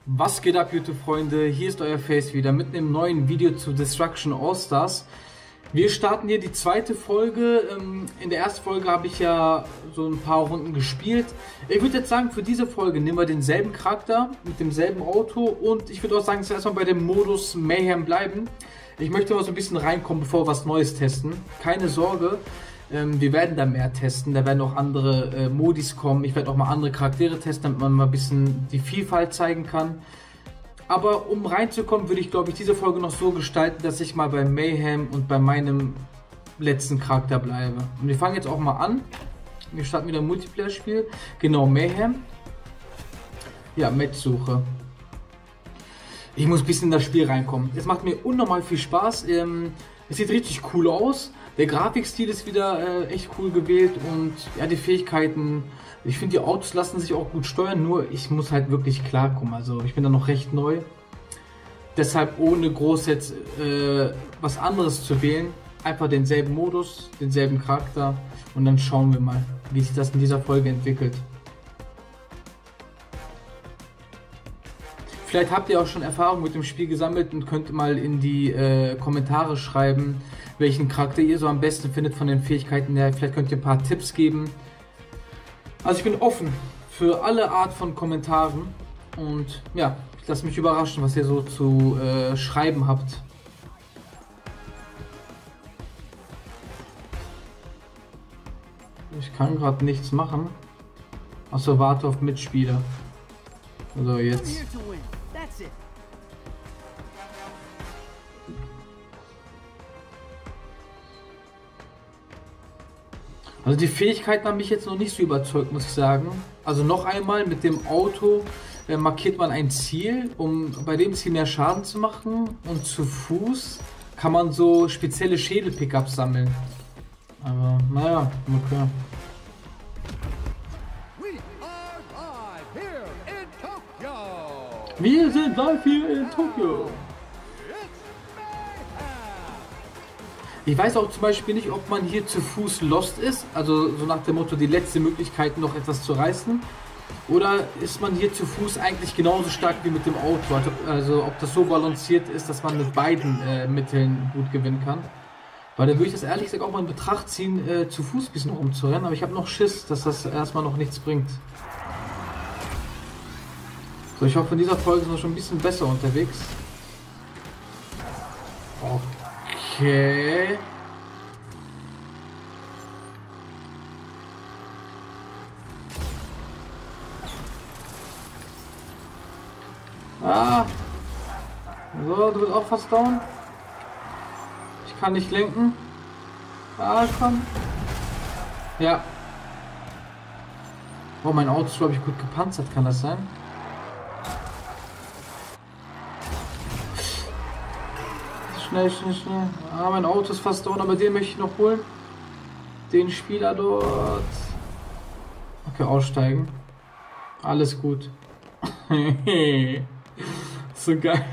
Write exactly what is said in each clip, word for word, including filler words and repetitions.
Was geht ab, YouTube-Freunde? Hier ist euer Face wieder mit einem neuen Video zu Destruction All-Stars. Wir starten hier die zweite Folge. In der ersten Folge habe ich ja so ein paar Runden gespielt. Ich würde jetzt sagen, für diese Folge nehmen wir denselben Charakter mit demselben Auto und ich würde auch sagen, dass wir erstmal bei dem Modus Mayhem bleiben. Ich möchte mal so ein bisschen reinkommen, bevor wir was Neues testen. Keine Sorge, wir werden da mehr testen. Da werden auch andere Modis kommen. Ich werde auch mal andere Charaktere testen, damit man mal ein bisschen die Vielfalt zeigen kann. Aber um reinzukommen, würde ich, glaube ich, diese Folge noch so gestalten, dass ich mal bei Mayhem und bei meinem letzten Charakter bleibe. Und wir fangen jetzt auch mal an. Wir starten wieder ein Multiplayer-Spiel. Genau, Mayhem. Ja, Matchsuche. Ich muss ein bisschen in das Spiel reinkommen. Es macht mir unnormal viel Spaß. Ähm, es sieht richtig cool aus. Der Grafikstil ist wieder äh, echt cool gewählt. Und ja, die Fähigkeiten... Ich finde, die Autos lassen sich auch gut steuern, nur ich muss halt wirklich klarkommen. Also ich bin da noch recht neu. Deshalb ohne groß jetzt äh, was anderes zu wählen, einfach denselben Modus, denselben Charakter und dann schauen wir mal, wie sich das in dieser Folge entwickelt. Vielleicht habt ihr auch schon Erfahrung mit dem Spiel gesammelt und könnt mal in die äh, Kommentare schreiben, welchen Charakter ihr so am besten findet von den Fähigkeiten her. Vielleicht könnt ihr ein paar Tipps geben. Also ich bin offen für alle Art von Kommentaren und ja, ich lasse mich überraschen, was ihr so zu äh, schreiben habt. Ich kann gerade nichts machen, außer warte auf Mitspieler. Also jetzt. Also die Fähigkeiten haben mich jetzt noch nicht so überzeugt, muss ich sagen. Also noch einmal, mit dem Auto äh, markiert man ein Ziel, um bei dem Ziel mehr Schaden zu machen. Und zu Fuß kann man so spezielle Schädel-Pickups sammeln. Aber naja, okay. Wir sind live hier in Tokio. Ich weiß auch zum Beispiel nicht, ob man hier zu Fuß lost ist, also so nach dem Motto die letzte Möglichkeit noch etwas zu reißen, oder ist man hier zu Fuß eigentlich genauso stark wie mit dem Auto, also, also ob das so balanciert ist, dass man mit beiden äh, Mitteln gut gewinnen kann. Weil dann würde ich das ehrlich gesagt auch mal in Betracht ziehen, äh, zu Fuß ein bisschen rumzurennen, aber ich habe noch Schiss, dass das erstmal noch nichts bringt. So, ich hoffe, in dieser Folge sind wir schon ein bisschen besser unterwegs. Okay. Ah. So, du bist auch fast down. Ich kann nicht lenken. Ah, komm. Ja. Oh, mein Auto ist, glaube ich, gut gepanzert. Kann das sein? Schnell, schnell, schnell. Ah, mein Auto ist fast down, aber den möchte ich noch holen. Den Spieler dort. Okay, aussteigen. Alles gut. So geil.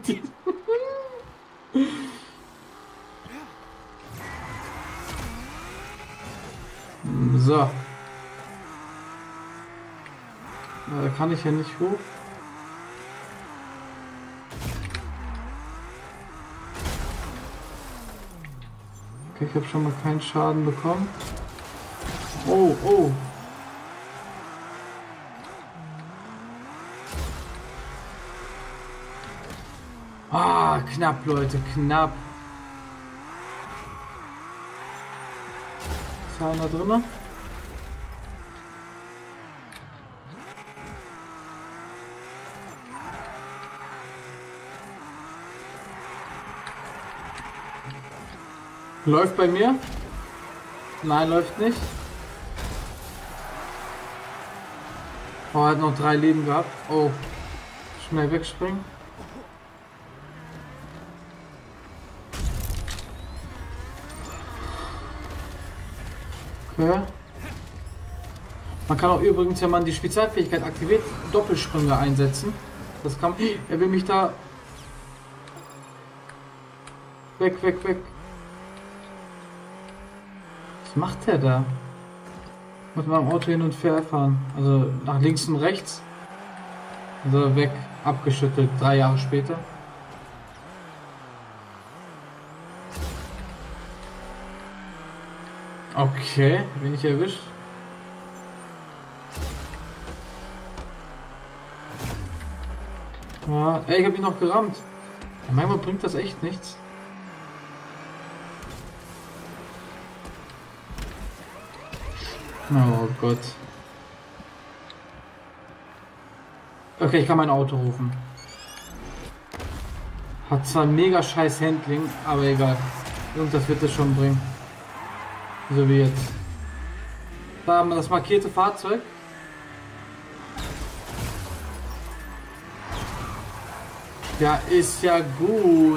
So. Da kann ich ja nicht hoch. Okay, ich habe schon mal keinen Schaden bekommen. Oh, oh. Ah, knapp, Leute, knapp. Ist da einer drin? Läuft bei mir? Nein, läuft nicht. Oh, er hat noch drei Leben gehabt. Oh, schnell wegspringen. Okay. Man kann auch übrigens, wenn man die Spezialfähigkeit aktiviert, Doppelsprünge einsetzen. Das kann. Er will mich da. Weg, weg, weg. Was macht der da? Mit meinem Auto hin und her fahren. Also nach links und rechts. So, weg, abgeschüttelt, drei Jahre später. Okay, bin ich erwischt. Ja, ey, ich hab ihn noch gerammt. Ja, manchmal bringt das echt nichts. Oh Gott. Okay, ich kann mein Auto rufen. Hat zwar mega scheiß Handling, aber egal. Irgendwas wird es schon bringen. So wie jetzt. Da haben wir das markierte Fahrzeug. Ja, ist ja gut.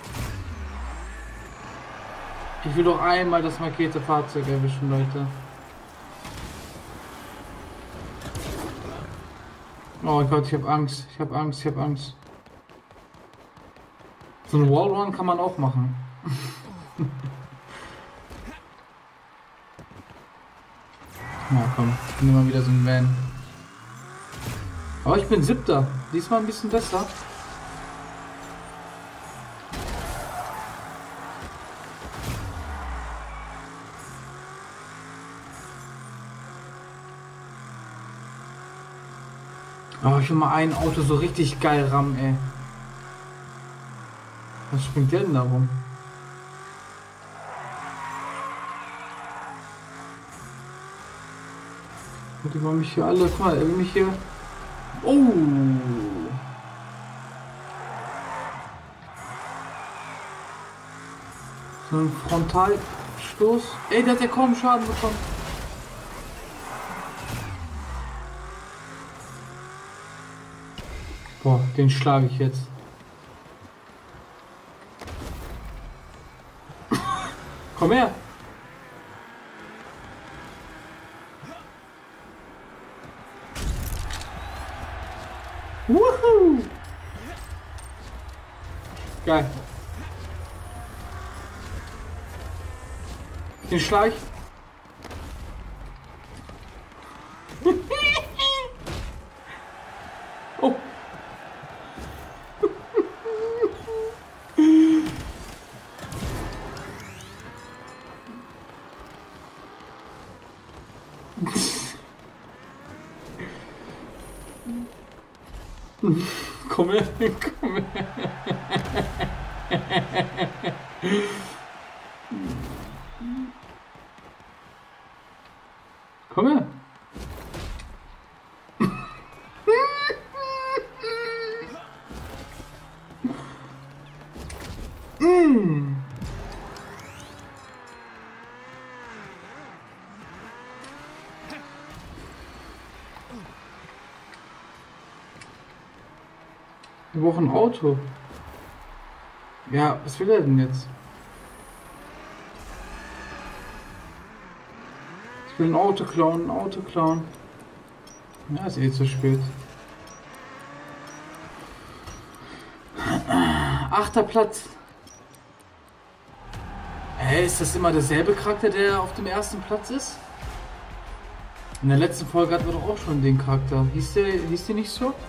Ich will doch einmal das markierte Fahrzeug erwischen, Leute. Oh Gott, ich habe Angst. Ich habe Angst, ich habe Angst. So ein Wallrun kann man auch machen. Na komm, nehmen wir wieder so einen Van. Aber ich bin siebter. Diesmal ein bisschen besser. Oh, ich will mal ein Auto so richtig geil rammen, ey. Was springt der denn da rum? Und die wollen mich hier alle. Guck mal, er will mich hier. Oh! So ein Frontalstoß. Ey, der hat ja kaum Schaden bekommen. Boah, den schlage ich jetzt. Komm her! Wuhu! Geil. Den schlage ich. Oh! Komm her, komm her. Komm her. mm. Wir brauchen ein Auto. Ja, was will er denn jetzt? Ich will ein Auto klauen, ein Auto klauen. Ja, ist eh zu spät. Achter Platz. Hä, ist das immer derselbe Charakter, der auf dem ersten Platz ist? In der letzten Folge hatten wir doch auch schon den Charakter. Hieß der, hieß der nicht so?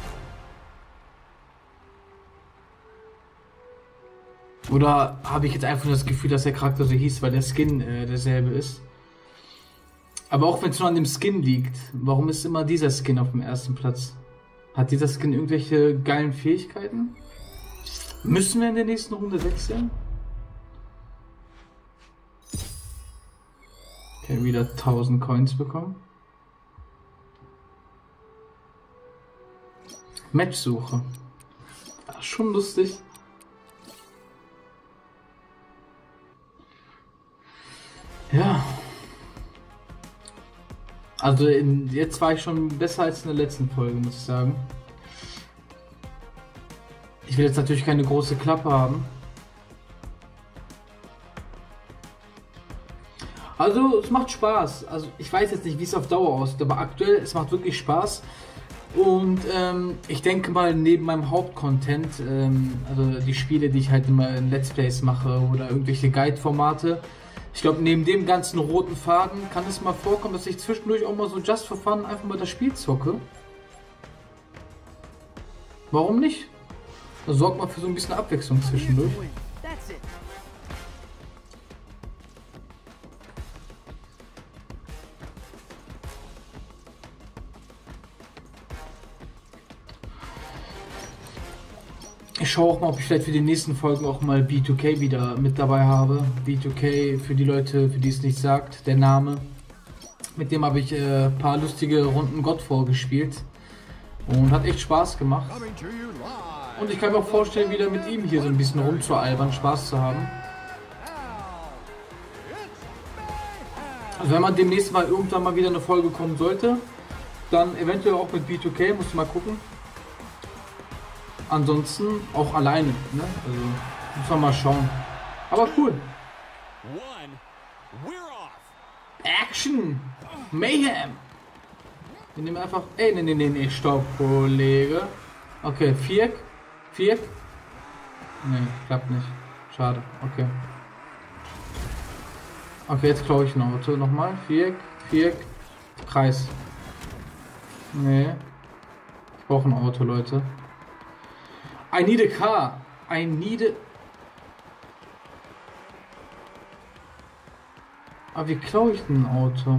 Oder habe ich jetzt einfach nur das Gefühl, dass der Charakter so hieß, weil der Skin äh, derselbe ist? Aber auch wenn es nur an dem Skin liegt, warum ist immer dieser Skin auf dem ersten Platz? Hat dieser Skin irgendwelche geilen Fähigkeiten? Müssen wir in der nächsten Runde wechseln? Okay, wieder tausend Coins bekommen. Matchsuche. Ach, schon lustig. Ja. Also in, jetzt war ich schon besser als in der letzten Folge, muss ich sagen. Ich will jetzt natürlich keine große Klappe haben. Also es macht Spaß. Also ich weiß jetzt nicht, wie es auf Dauer aussieht, aber aktuell es macht wirklich Spaß. Und ähm, ich denke mal neben meinem Hauptcontent, ähm, also die Spiele, die ich halt immer in Let's Plays mache oder irgendwelche Guide-Formate. Ich glaube, neben dem ganzen roten Faden kann es mal vorkommen, dass ich zwischendurch auch mal so just for fun einfach mal das Spiel zocke. Warum nicht? Da sorgt man für so ein bisschen Abwechslung zwischendurch. Ich schaue auch mal, ob ich vielleicht für die nächsten Folgen auch mal B zwei K wieder mit dabei habe. B zwei K, für die Leute, für die es nicht sagt, der Name. Mit dem habe ich äh, ein paar lustige Runden Godfall gespielt. Und hat echt Spaß gemacht. Und ich kann mir auch vorstellen, wieder mit ihm hier so ein bisschen rumzualbern, Spaß zu haben. Also wenn man demnächst mal irgendwann mal wieder eine Folge kommen sollte, dann eventuell auch mit B zwei K, muss mal gucken. Ansonsten auch alleine, ne? Also muss man mal schauen. Aber cool. Action! Mayhem! Wir nehmen einfach. Ey, ne, ne, ne, ne, stopp, Kollege. Okay, Viereck. Viereck. Ne, klappt nicht. Schade, okay. Okay, jetzt klaue ich ein Auto. Nochmal. Viereck, Viereck, Kreis. Ne. Ich brauche ein Auto, Leute. I need a car. I need a... Aber wie klaue ich denn ein Auto?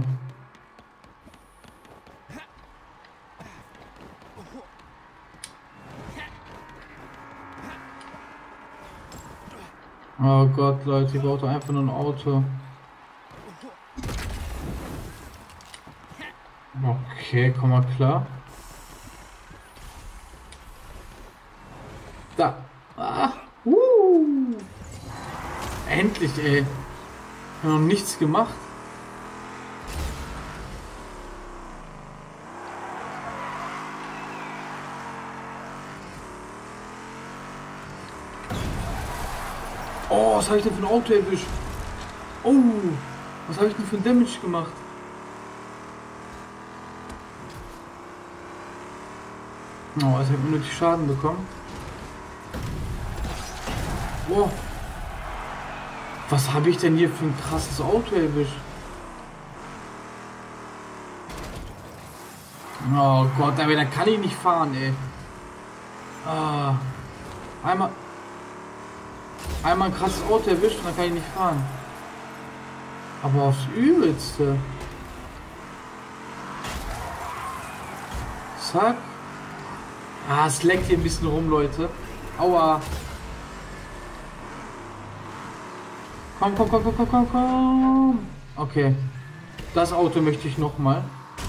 Oh Gott, Leute, ich brauche einfach nur ein Auto. Okay, komm mal klar. Da. Ah, uh. Endlich, ey. Ich habe noch nichts gemacht. Oh, was habe ich denn für ein Auto erwischt? Oh, was habe ich denn für ein Damage gemacht? Oh, also ich habe unnötig Schaden bekommen. Oh. Was habe ich denn hier für ein krasses Auto erwischt? Oh Gott, aber dann kann ich nicht fahren, ey. Ah. Einmal... Einmal ein krasses Auto erwischt und dann kann ich nicht fahren. Aber aufs Übelste. Zack. Ah, es leckt hier ein bisschen rum, Leute. Aua. Komm, komm, komm, komm, komm, komm, komm. Okay. Das Auto möchte ich noch mal.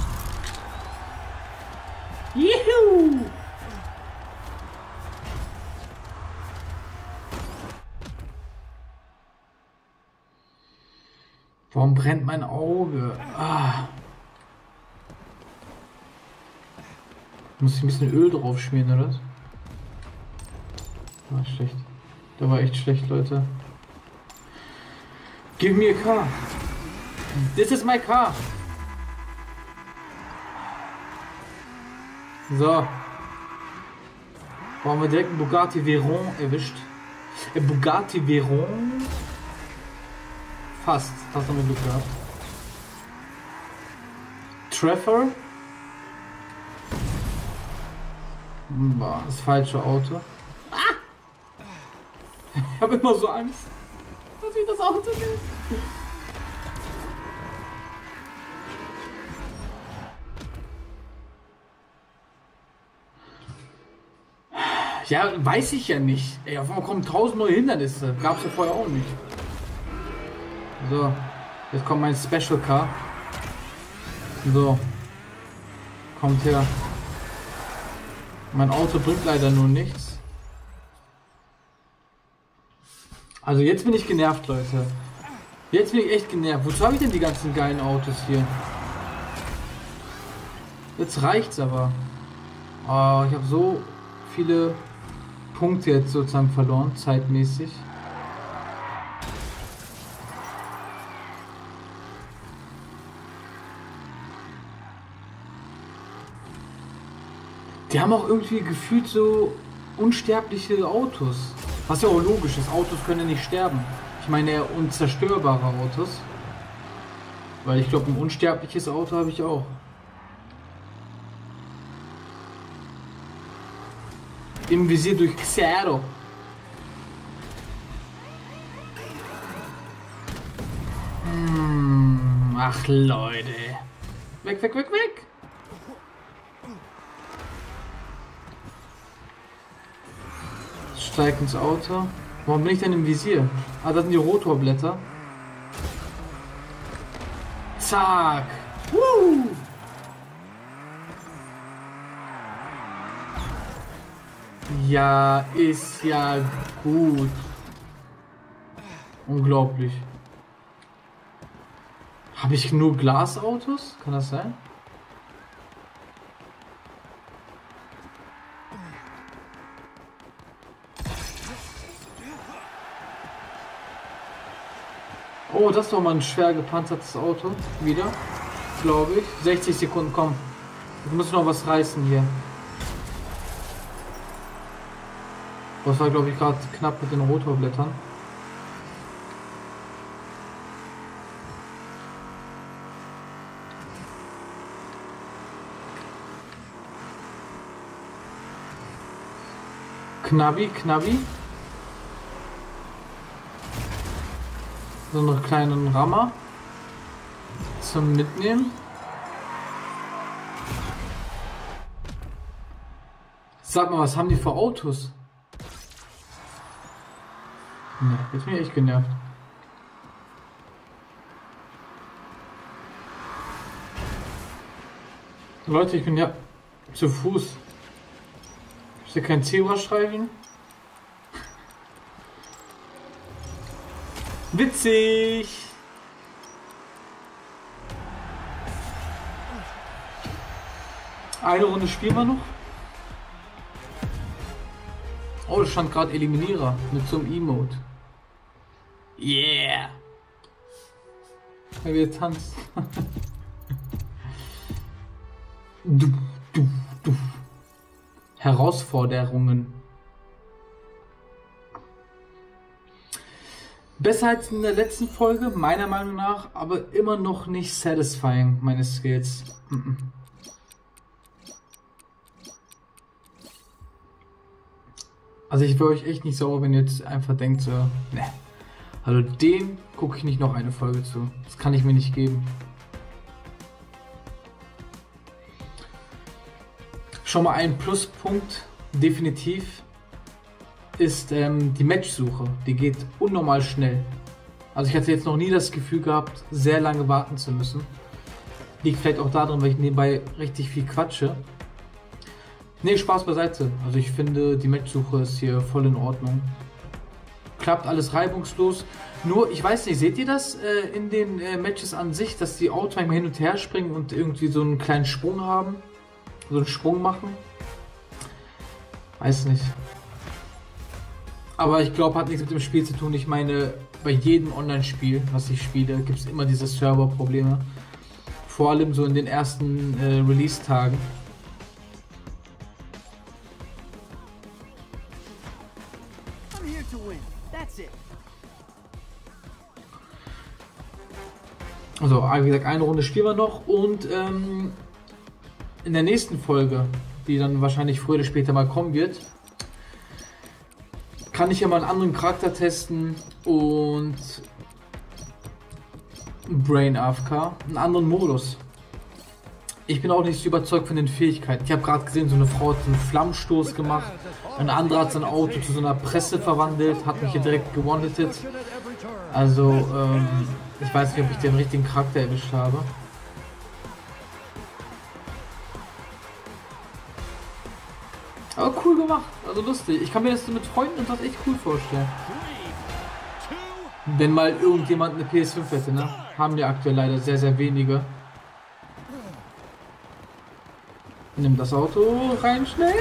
Juhu! Warum brennt mein Auge? Ah. Muss ich ein bisschen Öl drauf schmieren, oder? War schlecht. Der war echt schlecht, Leute. Give me a car. This is my car. So. Wo haben wir direkt einen Bugatti Veyron erwischt? Ein Bugatti Veyron. Fast. Fast haben wir Glück gehabt. Trevor. Boah, das falsche Auto. Ah! Ich habe immer so Angst, dass ich das Auto nehme. Ja, weiß ich ja nicht. Ey, auf einmal kommen tausend neue Hindernisse. Gab es ja vorher auch nicht. So, jetzt kommt mein Special Car. So. Kommt her. Mein Auto bringt leider nur nichts. Also jetzt bin ich genervt, Leute. Jetzt bin ich echt genervt. Wozu habe ich denn die ganzen geilen Autos hier? Jetzt reicht's aber. Oh, ich habe so viele Punkte jetzt sozusagen verloren, zeitmäßig. Die haben auch irgendwie gefühlt so unsterbliche Autos. Was ja auch logisch ist, Autos können ja nicht sterben. Ich meine eher unzerstörbare Autos. Weil ich glaube, ein unsterbliches Auto habe ich auch. Im Visier durch Xero. Hm, ach Leute. Weg, weg, weg, weg. Steig ins Auto. Warum bin ich denn im Visier? Ah, das sind die Rotorblätter. Zack. Woo. Ja, ist ja gut. Unglaublich. Habe ich nur Glasautos? Kann das sein? Oh, das ist doch mal ein schwer gepanzertes Auto. Wieder. Glaube ich. sechzig Sekunden, komm. Ich muss noch was reißen hier. Das war, glaube ich, gerade knapp mit den Rotorblättern. Knabbi, Knabbi. So einen kleinen Rammer zum Mitnehmen. Sag mal, was haben die für Autos? Ne, jetzt bin ich echt genervt. Leute, ich bin ja zu Fuß. Ist hier kein Zebrastreifen? Witzig! Eine Runde spielen wir noch. Oh, da stand gerade Eliminierer mit so einem Emote. Yeah! Er wird tanzt. du, du, du. Herausforderungen. Besser als in der letzten Folge, meiner Meinung nach, aber immer noch nicht satisfying, meine Skills. Mm -mm. Also ich wäre euch echt nicht sauer, wenn ihr jetzt einfach denkt so, ne, also dem gucke ich nicht noch eine Folge zu. Das kann ich mir nicht geben. Schon mal ein Pluspunkt, definitiv, ist ähm, die Matchsuche. Die geht unnormal schnell. Also ich hatte jetzt noch nie das Gefühl gehabt, sehr lange warten zu müssen. Liegt vielleicht auch daran, weil ich nebenbei richtig viel quatsche. Ne, Spaß beiseite. Also ich finde, die Matchsuche ist hier voll in Ordnung. Klappt alles reibungslos. Nur, ich weiß nicht, seht ihr das äh, in den äh, Matches an sich, dass die Autos manchmal hin und her springen und irgendwie so einen kleinen Sprung haben? So einen Sprung machen? Weiß nicht. Aber ich glaube, hat nichts mit dem Spiel zu tun. Ich meine, bei jedem Online-Spiel, was ich spiele, gibt es immer diese Server-Probleme. Vor allem so in den ersten äh, Release-Tagen. Also, wie gesagt, eine Runde spielen wir noch und ähm, in der nächsten Folge, die dann wahrscheinlich früher oder später mal kommen wird, kann ich ja mal einen anderen Charakter testen und Brain A F K, einen anderen Modus. Ich bin auch nicht so überzeugt von den Fähigkeiten. Ich habe gerade gesehen, so eine Frau hat einen Flammenstoß gemacht, ein anderer hat sein Auto zu so einer Presse verwandelt, hat mich hier direkt gewonnetet. Also, ähm, ich weiß nicht, ob ich den richtigen Charakter erwischt habe. Aber cool gemacht, also lustig. Ich kann mir das mit Freunden und das echt cool vorstellen. Wenn mal irgendjemand eine P S fünf hätte, ne? Haben wir aktuell leider sehr, sehr wenige. Nimm das Auto rein, schnell!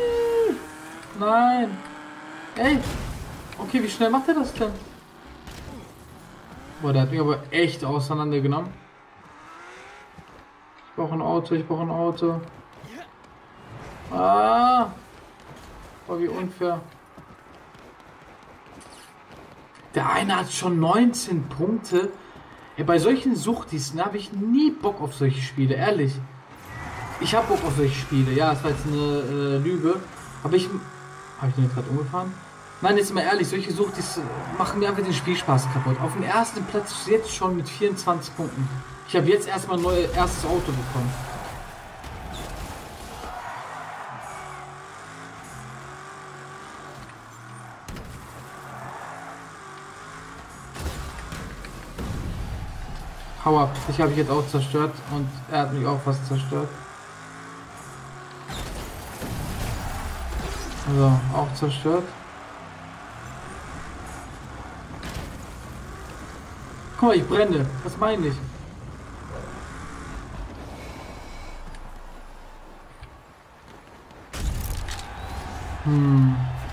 Nein! Ey! Okay, wie schnell macht er das denn? Boah, der hat mich aber echt auseinandergenommen. Ich brauche ein Auto, ich brauche ein Auto. Ah! Oh, wie unfair. Der eine hat schon neunzehn Punkte. Ja, bei solchen Suchtis habe ich nie Bock auf solche Spiele, ehrlich. Ich habe Bock auf solche Spiele. Ja, das war jetzt eine äh, Lüge. Aber ich Habe ich den jetzt gerade umgefahren? Nein, jetzt mal ehrlich, solche Suchtis machen mir einfach den Spielspaß kaputt. Auf dem ersten Platz jetzt schon mit vierundzwanzig Punkten. Ich habe jetzt erstmal ein neues erstes Auto bekommen. Hau ab, ich habe ich jetzt auch zerstört und er hat mich auch was zerstört. Also, auch zerstört. Guck mal, ich brenne. Was meine ich? Hm.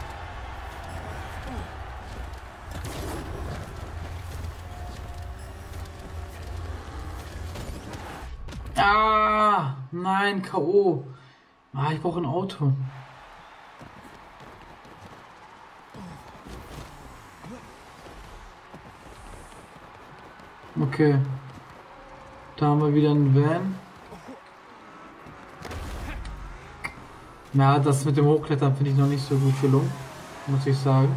Ah, nein, K O. Ah, ich brauche ein Auto. Okay. Da haben wir wieder einen Van. Na, das mit dem Hochklettern finde ich noch nicht so gut gelungen, muss ich sagen.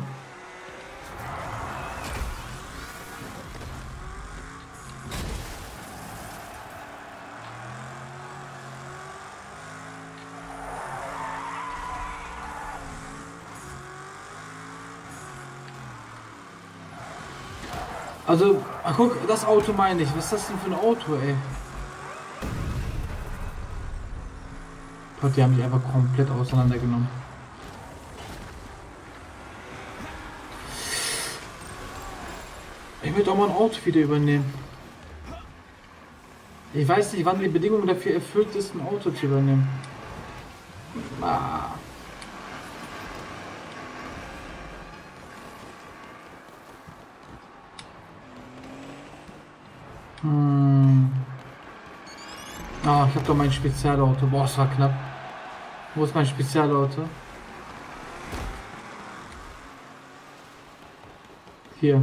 Also, ach, guck, das Auto meine ich. Was ist das denn für ein Auto, ey? Gott, die haben mich einfach komplett auseinandergenommen. Ich will doch mal ein Auto wieder übernehmen. Ich weiß nicht, wann die Bedingung dafür erfüllt ist, ein Auto zu übernehmen. Ah. Hm. Ah, ich habe doch mein Spezialauto. Boah, es war knapp. Wo ist mein Spezialauto? Hier.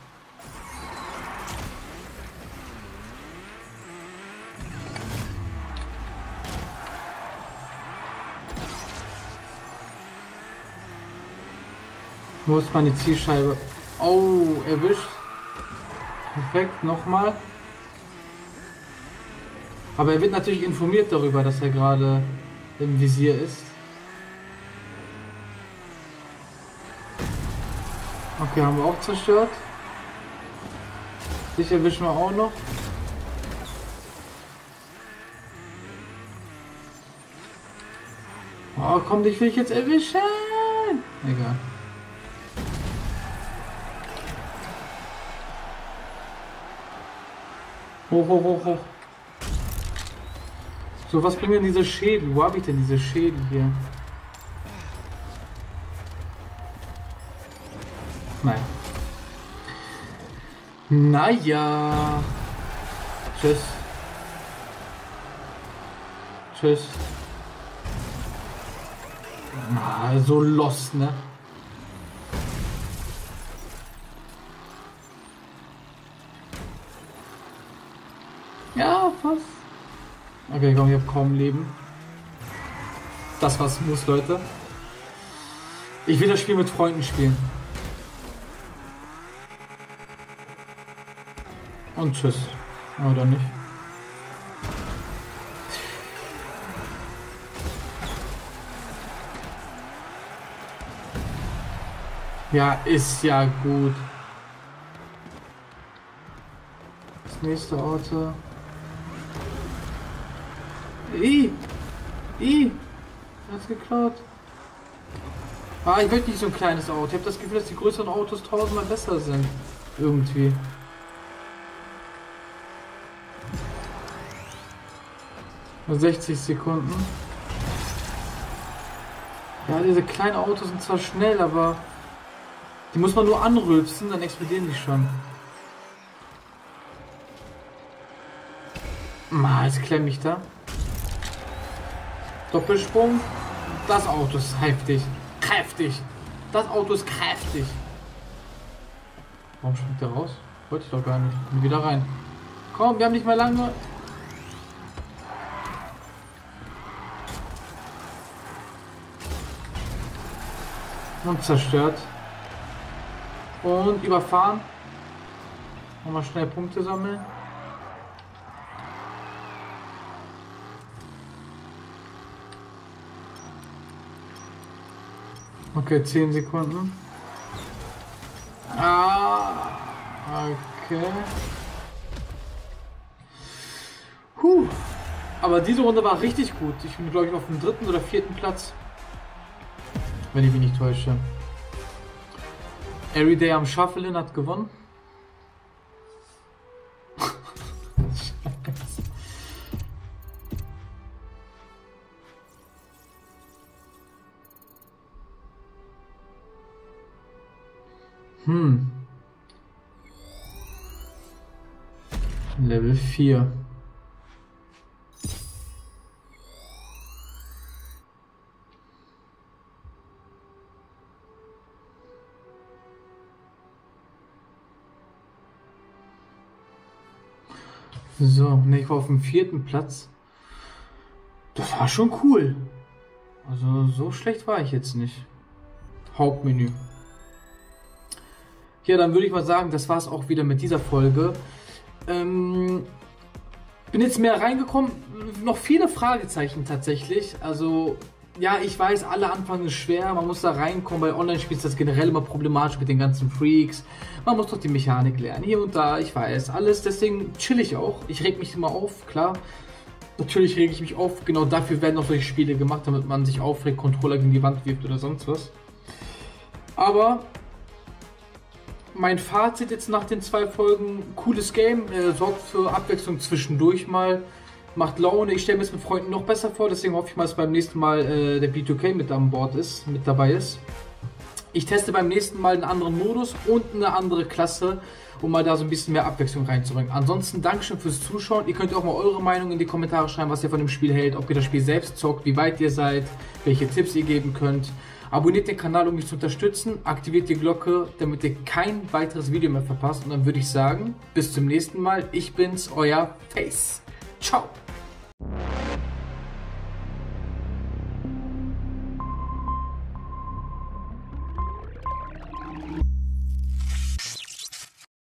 Wo ist meine Zielscheibe? Oh, erwischt. Perfekt, nochmal. Aber er wird natürlich informiert darüber, dass er gerade im Visier ist. Okay, haben wir auch zerstört. Dich erwischen wir auch noch. Oh, komm, dich will ich jetzt erwischen. Egal. Hoch, hoch, hoch, hoch. So, was bringen denn diese Schädel? Wo habe ich denn diese Schädel hier? Naja. Naja. Tschüss. Tschüss. Na, so lost, ne? Ja, fast. Okay, komm, ich habe kaum Leben. Das was muss, Leute. Ich will das Spiel mit Freunden spielen. Und tschüss. Oder nicht? Ja, ist ja gut. Das nächste Auto. I! I! Hat's geklaut. Ah, ich will nicht so ein kleines Auto. Ich habe das Gefühl, dass die größeren Autos tausendmal besser sind. Irgendwie. sechzig Sekunden. Ja, diese kleinen Autos sind zwar schnell, aber die muss man nur anrülpsen, dann explodieren die schon. Ma, jetzt klemm ich da. Doppelsprung. Das Auto ist heftig. Kräftig. Das Auto ist kräftig. Warum springt der raus? Wollte ich doch gar nicht. Und wieder rein. Komm, wir haben nicht mehr lange. Und zerstört. Und überfahren. Nochmal schnell Punkte sammeln. Okay, zehn Sekunden. Ah, okay. Huh. Aber diese Runde war richtig gut. Ich bin, glaube ich, auf dem dritten oder vierten Platz. Wenn ich mich nicht täusche. Everyday am Shufflen hat gewonnen. Hm. Level vier. So, ne, ich war auf dem vierten Platz. Das war schon cool. Also so schlecht war ich jetzt nicht. Hauptmenü. Ja, dann würde ich mal sagen, das war es auch wieder mit dieser Folge. Ähm, bin jetzt mehr reingekommen. Noch viele Fragezeichen tatsächlich. Also, ja, ich weiß, alle Anfang ist schwer. Man muss da reinkommen. Bei Online-Spielen ist das generell immer problematisch mit den ganzen Freaks. Man muss doch die Mechanik lernen. Hier und da, ich weiß, alles. Deswegen chill ich auch. Ich reg mich immer auf, klar. Natürlich rege ich mich auf. Genau dafür werden auch solche Spiele gemacht, damit man sich aufregt, Controller gegen die Wand wirft oder sonst was. Aber mein Fazit jetzt nach den zwei Folgen, cooles Game, äh, sorgt für Abwechslung zwischendurch mal, macht Laune. Ich stelle mir es mit Freunden noch besser vor, deswegen hoffe ich mal, dass beim nächsten Mal äh, der B zwei K mit an Bord ist, mit dabei ist. Ich teste beim nächsten Mal einen anderen Modus und eine andere Klasse, um mal da so ein bisschen mehr Abwechslung reinzubringen. Ansonsten Dankeschön fürs Zuschauen. Ihr könnt auch mal eure Meinung in die Kommentare schreiben, was ihr von dem Spiel hält, ob ihr das Spiel selbst zockt, wie weit ihr seid, welche Tipps ihr geben könnt. Abonniert den Kanal, um mich zu unterstützen, aktiviert die Glocke, damit ihr kein weiteres Video mehr verpasst. Und dann würde ich sagen, bis zum nächsten Mal. Ich bin's, euer Face. Ciao.